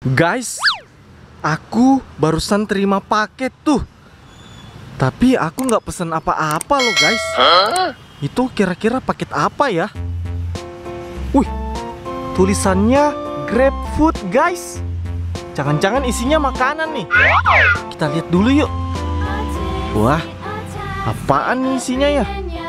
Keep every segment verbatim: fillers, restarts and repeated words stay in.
Guys, aku barusan terima paket tuh. Tapi aku nggak pesen apa-apa loh guys. Hah? Itu kira-kira paket apa ya? Wih, tulisannya GrabFood guys. Jangan-jangan isinya makanan nih. Kita lihat dulu yuk. Wah, apaan nih isinya ya?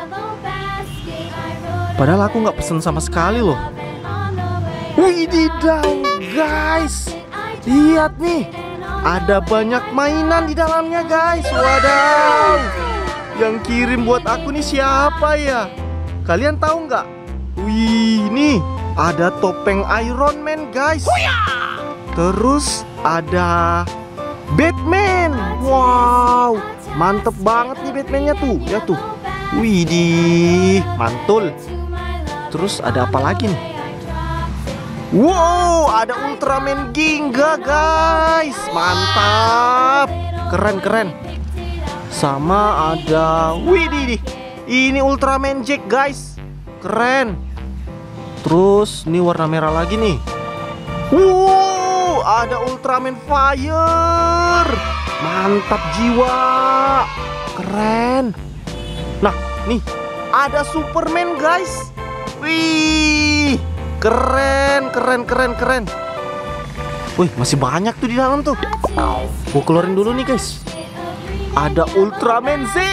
Padahal aku nggak pesen sama sekali loh. Wih, didang guys. Lihat nih, ada banyak mainan di dalamnya guys. Wadaw. Yang kirim buat aku nih siapa ya? Kalian tahu nggak? Wih, nih ada topeng Iron Man guys. Terus ada Batman. Wow, mantep banget nih Batman-nya tuh. Ya tuh. Widih, mantul. Terus ada apa lagi nih? Wow, ada Ultraman Ginga guys. Mantap. Keren keren. Sama ada, widih, ini Ultraman Jack guys. Keren. Terus ini warna merah lagi nih. Wow, ada Ultraman Fire. Mantap jiwa. Keren. Nah, nih ada Superman guys. Wih, keren, keren, keren, keren. Wih, masih banyak tuh di dalam tuh. Gua keluarin dulu nih guys. Ada Ultraman Z.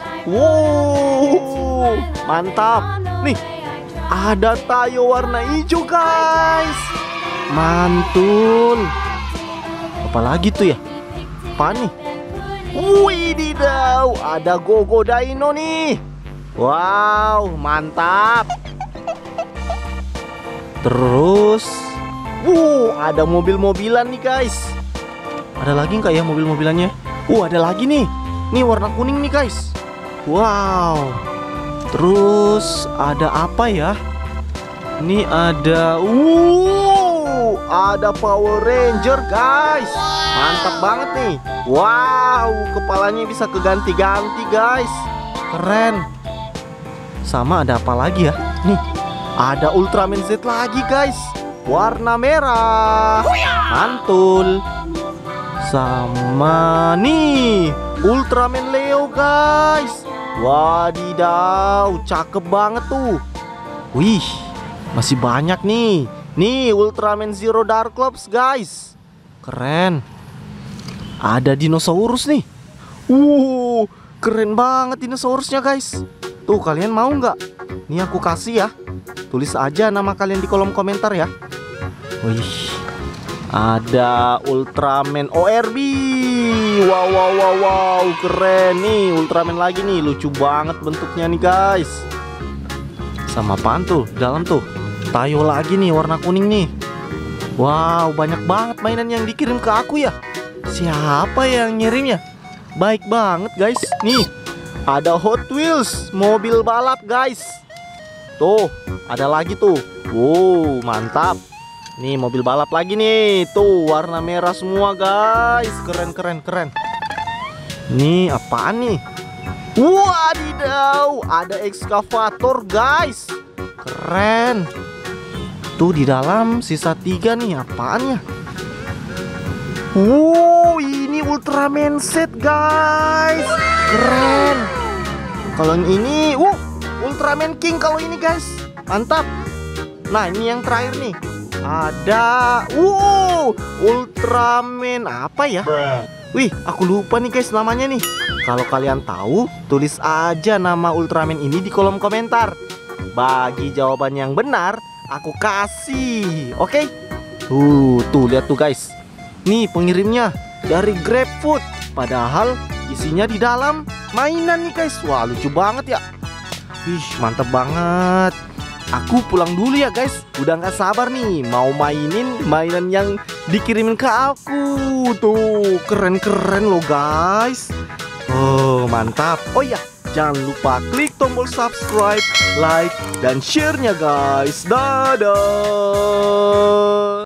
Wow, mantap. Nih, ada Tayo warna hijau guys. Mantul. Apalagi tuh ya? Apa nih? Wih, didaw, ada Gogo Dino nih. Wow, mantap. Terus, wow, ada mobil-mobilan nih guys. Ada lagi nggak ya mobil-mobilannya? Uh, ada lagi nih. Nih warna kuning nih guys. Wow. Terus ada apa ya? Ini ada, wow, ada Power Ranger guys. Mantap banget nih. Wow, kepalanya bisa keganti-ganti guys. Keren. Sama ada apa lagi ya? Nih, ada Ultraman Z lagi guys. Warna merah. Mantul. Sama nih Ultraman Leo guys. Wadidaw, cakep banget tuh. Wih, masih banyak nih. Nih Ultraman Zero Darklops guys. Keren. Ada dinosaurus nih. Wow, keren banget dinosaurusnya guys. Tuh, kalian mau nggak? Nih aku kasih ya. Tulis aja nama kalian di kolom komentar ya. Wih, ada Ultraman O R B. Wow, wow, wow, wow, keren nih Ultraman lagi nih. Lucu banget bentuknya nih guys. Sama apaan tuh dalam tuh? Tayo lagi nih warna kuning nih. Wow, banyak banget mainan yang dikirim ke aku ya. Siapa yang ngirimnya? Baik banget guys. Nih, ada Hot Wheels mobil balap guys. Tuh, ada lagi tuh. Wow, mantap. Nih mobil balap lagi nih. Tuh warna merah semua guys. Keren, keren, keren. Nih apaan nih? Wadidaw, ada ekskavator guys. Keren. Tuh di dalam sisa tiga nih. Apaan ya? Wow, ini Ultraman set guys. Keren. Kalau yang ini, uh, Ultraman King kalau ini guys. Mantap. Nah, ini yang terakhir nih. Ada, wow, Ultraman apa ya? Wih, aku lupa nih guys namanya nih. Kalau kalian tahu, tulis aja nama Ultraman ini di kolom komentar. Bagi jawaban yang benar, aku kasih. Oke? Tuh, tuh lihat tuh guys. Nih pengirimnya dari GrabFood. Padahal isinya di dalam mainan nih guys. Wah, lucu banget ya. Wih, mantep banget. Aku pulang dulu ya guys. Udah gak sabar nih mau mainin mainan yang dikirimin ke aku. Tuh, keren-keren loh guys. Oh, mantap. Oh iya, jangan lupa klik tombol subscribe, like, dan share-nya guys. Dadah.